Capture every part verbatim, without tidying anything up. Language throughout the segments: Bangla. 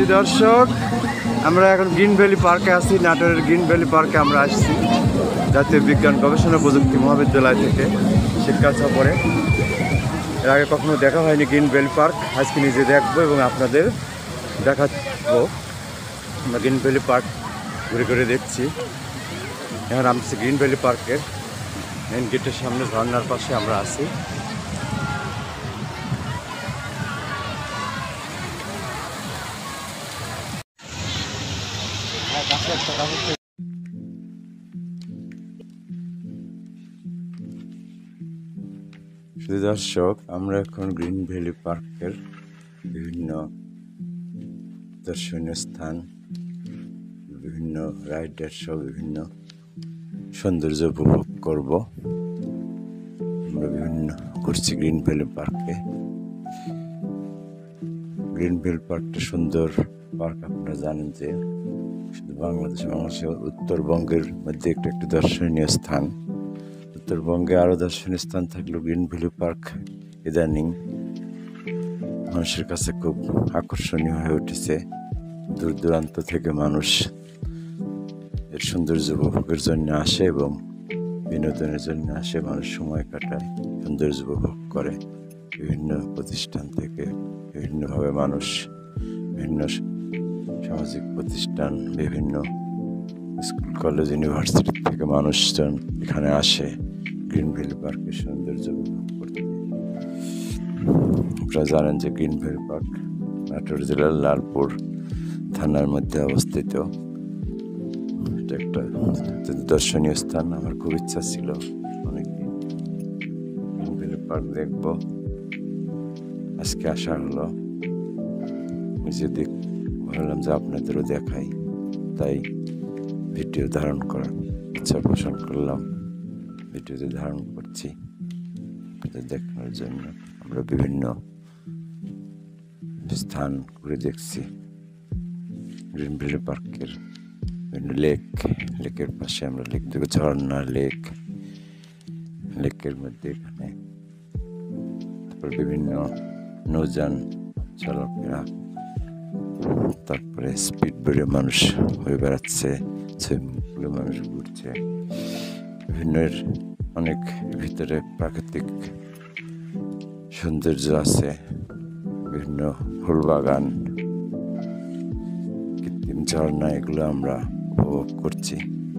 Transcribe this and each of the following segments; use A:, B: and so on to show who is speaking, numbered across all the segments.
A: প্রিয় দর্শক, আমরা এখন গ্রিন ভ্যালি পার্কে আছি। নাটোরের গ্রিন ভ্যালি পার্কে আমরা আসছি জাতীয় বিজ্ঞান গবেষণা প্রযুক্তি মহাবিদ্যালয় থেকে শিক্ষা সফরে। এর আগে কখনো দেখা হয়নি গ্রিন ভ্যালি পার্ক, আজকে নিজে দেখবো এবং আপনাদের দেখাবো। আমরা গ্রিন ভ্যালি পার্ক ঘুরে ঘুরে দেখছি। এখন আমি গ্রিন ভ্যালি পার্কের মেন গেটের সামনে ঝর্নার পাশে আমরা আছি। দর্শক, আমরা এখন গ্রিন ভ্যালি পার্কের বিভিন্ন দর্শনীয় স্থান, বিভিন্ন রাইডার সহ বিভিন্ন সৌন্দর্য উপভোগ করব। আমরা বিভিন্ন ঘুরছি গ্রিন ভ্যালি পার্কে। গ্রিন ভ্যালি পার্কটা সুন্দর পার্ক। আপনারা জানেন যে শুধু বাংলাদেশ বাংলাদেশের উত্তরবঙ্গের মধ্যে একটা একটি দর্শনীয় স্থান। উত্তরবঙ্গে আরও দর্শনীয় স্থান থাকলেও গ্রিন ভ্যালি পার্ক ইদানিং মানুষের কাছে খুব আকর্ষণীয় হয়ে উঠেছে। দূর দূরান্ত থেকে মানুষ এর সৌন্দর্য উপভোগের জন্য আসে এবং বিনোদনের জন্য আসে। মানুষ সময় কাটায়, সৌন্দর্য উপভোগ করে। বিভিন্ন প্রতিষ্ঠান থেকে বিভিন্নভাবে মানুষ, বিভিন্ন সামাজিক প্রতিষ্ঠান, বিভিন্ন স্কুল কলেজ ইউনিভার্সিটি থেকে মানুষজন এখানে আসে গ্রিন ভ্যালি পার্কের সৌন্দর্য উপভোগ করতে। আপনারা জানেন যে গ্রিন ভ্যালি পার্ক নাটোর জেলার লালপুর থানার মধ্যে অবস্থিত। এটা একটা দর্শনীয় স্থান। আমার খুব ইচ্ছা ছিল অনেকদিন গ্রিন ভ্যালি পার্ক দেখবো, আজকে আসা হলো। নিজে দেখ ভাবলাম যে আপনাদেরও দেখাই, তাই ভিডিও ধারণ করার ইচ্ছা পোষণ করলাম। ভিডিওতে ধারণ করছি আপনাদের দেখানোর জন্য। আমরা বিভিন্ন স্থান ঘুরে দেখছি গ্রিন ভ্যালি পার্কের বিভিন্ন লেক। লেকের পাশে আমরা লেক দেখব, ঝর্ণা লেক। লেকের মধ্যে এখানে তারপর বিভিন্ন নৌযান চালকেরা, তারপরে স্পিড বোটে মানুষ হয়ে বেড়াচ্ছে, সুইমিং পুলে মানুষ ঘুরছে। বিভিন্ন অনেক ভিতরে প্রাকৃতিক সৌন্দর্য আছে, বিভিন্ন ফুল বাগান, কৃত্রিম ঝর্ণা, এগুলো আমরা উপভোগ করছি।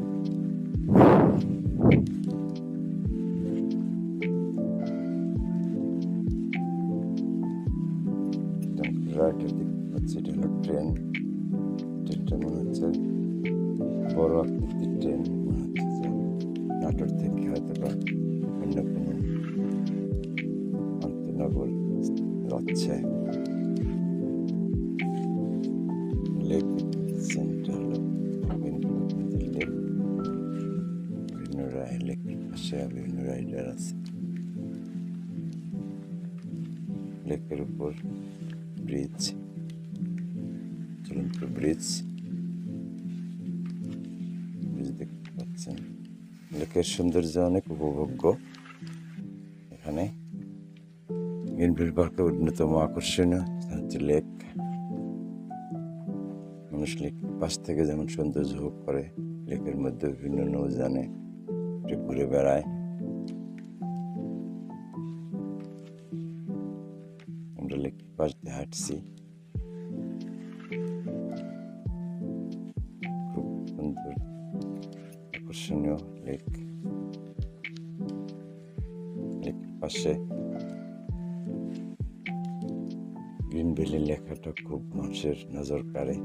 A: রাইটে দেখতে পাচ্ছি এটা হলো ট্রেন। ট্রেনটা মনে হচ্ছে বড় আকৃতির ট্রেন। মনে হচ্ছে যে নাটোর থেকে হয়তো বা অন্য কোনো আন্তনগর যাচ্ছে। লেক সেন্টার হলো লেক। বিভিন্ন রায় লেকের পাশে বিভিন্ন রাইডার আছে। লেকের উপর ব্রিজ, চলন্ত ব্রিজ ব্রিজ দেখতে পাচ্ছেন। লেকের সৌন্দর্য অনেক উপভোগ্য। এখানে গ্রিন ভ্যালি পার্কের অন্যতম আকর্ষণীয় হচ্ছে লেক। মানুষ লেকের পাশ থেকে যেমন সৌন্দর্য উপভোগ করে, লেকের মধ্যে বিভিন্ন নৌযানে ঘুরে বেড়ায়। আমরা লেকের পাশ দিয়ে হাঁটছি। খুব সুন্দর আকর্ষণীয় লেক। লেকের পাশে গ্রিন ভ্যালি লেখাটা খুব মানুষের নজর কাড়ে।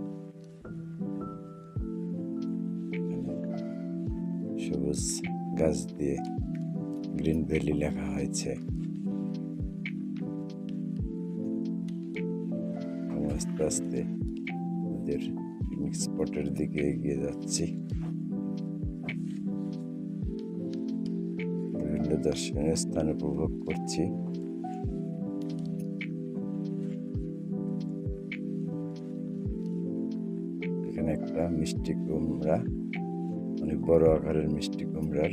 A: সবুজ গাছ দিয়ে গ্রিন ভ্যালি লেখা হয়েছে। আস্তে আস্তে আমাদের পিকনিক স্পটের দিকে এগিয়ে যাচ্ছি। বিভিন্ন দর্শনীয় স্থান উপভোগ করছি। এখানে একটা মিষ্টি কুমড়া, অনেক বড় আকারের মিষ্টি কুমড়ার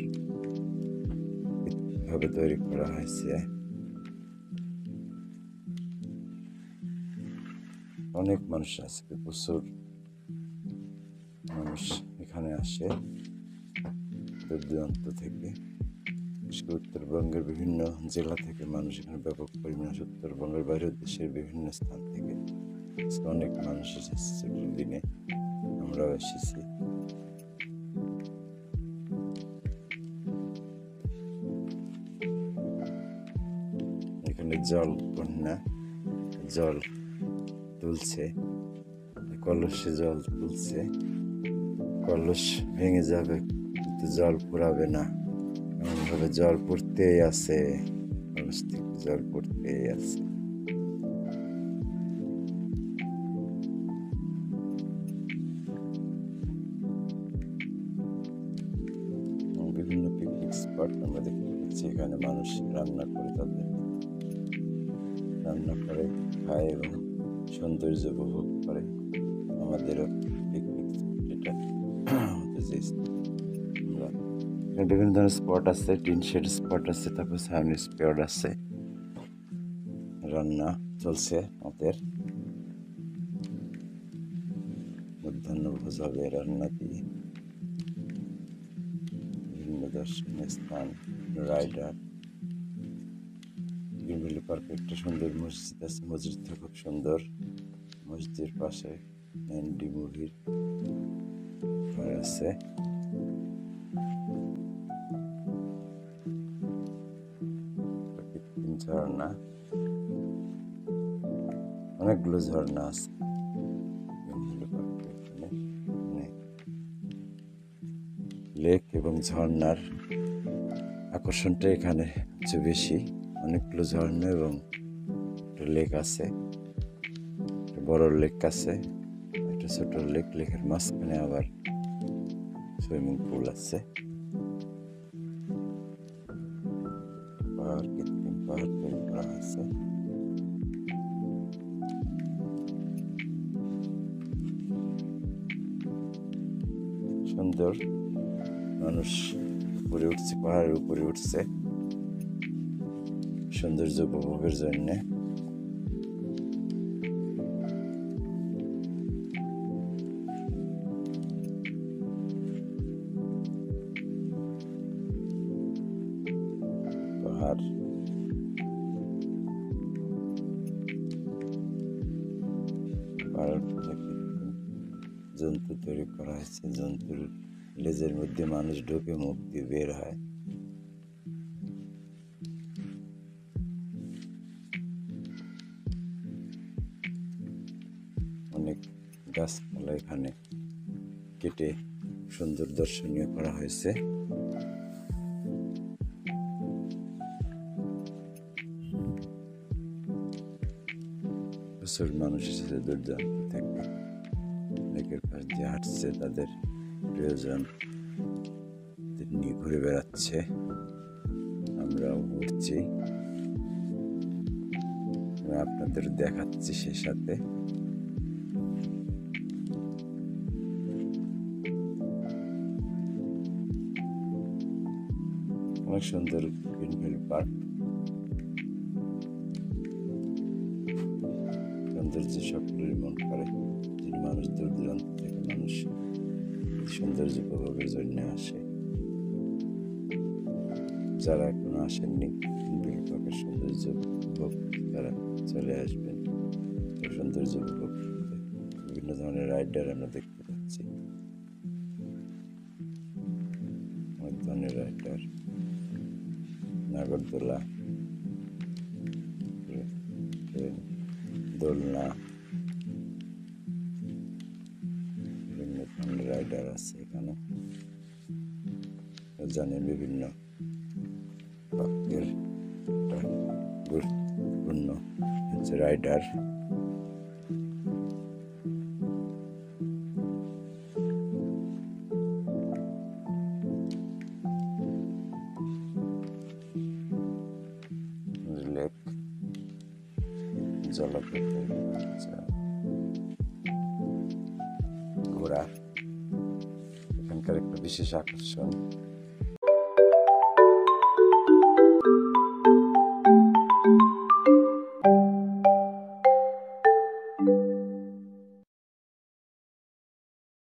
A: ভাবে তৈরি করা হয়েছে। অনেক মানুষ আছে, প্রচুর মানুষ এখানে আসে দূর দূরান্ত থেকে, উত্তরবঙ্গের বিভিন্ন জেলা থেকে মানুষ এখানে ব্যাপক পরিমাণে, উত্তরবঙ্গের বাইরেও দেশের বিভিন্ন স্থান থেকে অনেক মানুষ এসেছে। সেগুলো দিনে আমরাও এসেছি। এখানে জল বন্যা, জল তুলছে, কলসে জল তুলছে, কলস ভেঙে যাবে কিন্তু জল পুরাবে না, এমনভাবে জল পড়তেই আছে, কলস থেকে জল পড়তেই আছে। বিভিন্ন পিকনিক স্পট আমরা দেখতে পাচ্ছি, এখানে মানুষ রান্না করে, তাদের রান্না করে খায় এবং সৌন্দর্য উপভোগ করে। আমাদেরও পিকনিক যেটা হতে চেয়েছি আমরা, বিভিন্ন ধরনের স্পট আছে, টিন শেড স্পট আছে, তারপর সাউন্ড স্পট আছে। রান্না চলছে আমাদের, মধ্যাহ্ন ভোজ হবে রান্না দিয়ে। বিভিন্ন দর্শনীয় স্থান, রাইডার, গ্রিনভ্যালি পার্কে একটা সুন্দর মসজিদ আছে, মসজিদটা খুব সুন্দর। মসজিদের পাশে এনডি মুভির ঘর আছে। ঝর্ণা, অনেকগুলো ঝর্ণা আছে লেক এবং ঝর্ণার আকর্ষণটা এখানে হচ্ছে বেশি। অনেকগুলো ঝর্ণা এবং লেক আছে, বড় লেক আছে, একটা ছোট লেক, লেকের মাঝখানে আবার সুইমিং পুল আছে। পাহাড়, কৃত্রিম পাহাড় তৈরি করা হয়েছে। সুন্দর, মানুষ উপরে উঠছে, পাহাড়ের উপরে উঠছে সৌন্দর্য উপভোগের জন্য। পাহাড়, পাহাড় জন্তু তৈরি করা হয়েছে, জন্তুর লেজের মধ্যে মানুষ ঢুকে মুখ দিয়ে বের হয়। অনেক গাছপালা এখানে কেটে সুন্দর দর্শনীয় করা হয়েছে। প্রচুর মানুষ এসেছে দূর দূরান্ত থেকে, লেকের পাশ দিয়ে হাঁটছে, তাদের প্রিয়জন নিয়ে ঘুরে বেড়াচ্ছে। আমরাও ঘুরছি, আপনাদের দেখাচ্ছি সে সাথে। অনেক সুন্দর গ্রিনভ্যালি পার্ক, সৌন্দর্য সকলের মন করে। যিনি মানুষ দূর দূরান্ত থেকে মানুষ সৌন্দর্য উপভোগের জন্য আসে। যারা এখনো আসেননি গ্রিনভ্যালি পার্কের সৌন্দর্য উপভোগ, তারা চলে আসবেন সৌন্দর্য উপভোগ করতে। বিভিন্ন ধরনের রাইডার আমরা দেখতে পাচ্ছি, অনেক ধরনের রাইডার, নাগরদোলা, দোলনা, বিভিন্ন ধরনের রাইডার আছে এখানে। জানেন বিভিন্ন পার্কের গুরুত্বপূর্ণ হচ্ছে রাইডার। লেক, জলপ্রপাত, ঘোড়া এখানকার একটা বিশেষ আকর্ষণ।